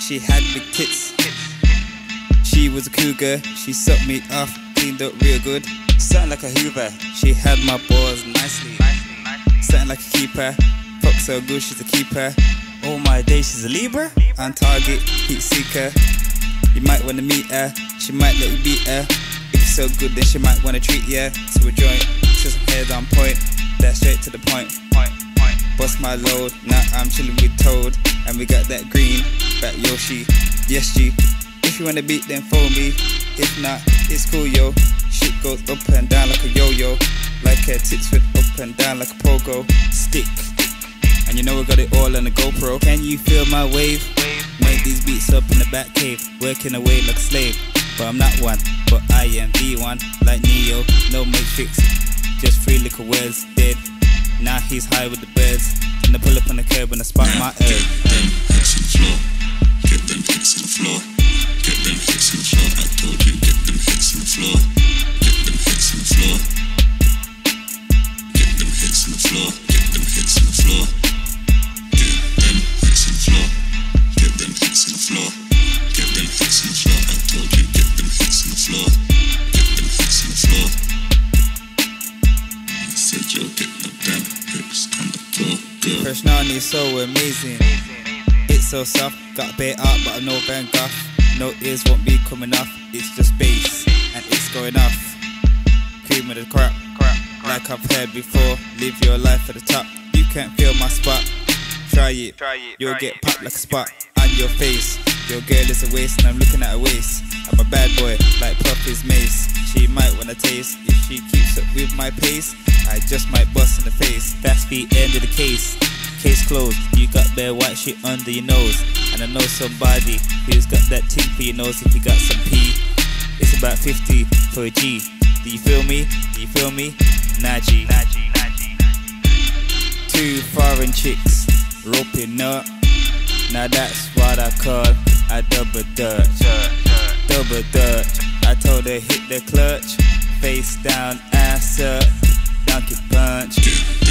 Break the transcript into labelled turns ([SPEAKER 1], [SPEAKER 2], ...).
[SPEAKER 1] She had big tits. She was a cougar. She sucked me off, cleaned up real good. Something like a Hoover. She had my balls nicely. Something like a keeper. Fuck so good, she's a keeper. All my days she's a Libra. On target, heat seeker. You might wanna meet her. She might let you beat her. If you're so good, then she might wanna treat ya to a joint. To some head on point. That's straight to the point. Bust my load. Now I'm chilling with Toad, and we got that green. Back Yoshi. Yes G. If you wanna beat, then phone me. If not, it's cool yo. Shit goes up and down like a yo-yo. Like her tits went up and down like a pogo stick. And you know we got it all on the GoPro. Can you feel my wave? Make these beats up in the back cave, working away like a slave. But I'm not one, but I am the one. Like Neo, no matrix, just three little words dead. Now he's high with the birds. And I pull up on the curb and I spot my
[SPEAKER 2] Get them hits on the floor. Get them hits on the floor. Get them hits on the floor. I told you, get them hits on the floor. Get them hits on the floor. Get them hits on the floor. Get them hits on the floor. Get them hits on the floor. Get them hits on the floor. Get them hits on the floor. I told you, get them hits on the floor. Get them hits on the floor. I said, yo, get them damn hips on the floor, girl.
[SPEAKER 1] Personality is so amazing. It's so soft, got bare art but I'm no Van Gogh. No ears won't be coming off, it's just bass and it's going off. Cream of the crap, like I've heard before. Live your life at the top, you can't feel my spot. Try it, you'll get popped like a spot on your face. Your girl is a waist and I'm looking at her waist. I'm a bad boy, like Puffy's Mace. She might wanna taste, if she keeps up with my pace, I just might bust in the face. That's the end of the case. Case closed, you got bare white shit under your nose. And I know somebody who's got that thing for your nose if you got some P. It's about 50 for a G. Do you feel me? Do you feel me? Naji. Two foreign chicks roping up. Now that's what I call a double dutch. Double dutch. I told her hit the clutch. Face down, ass up, donkey punch.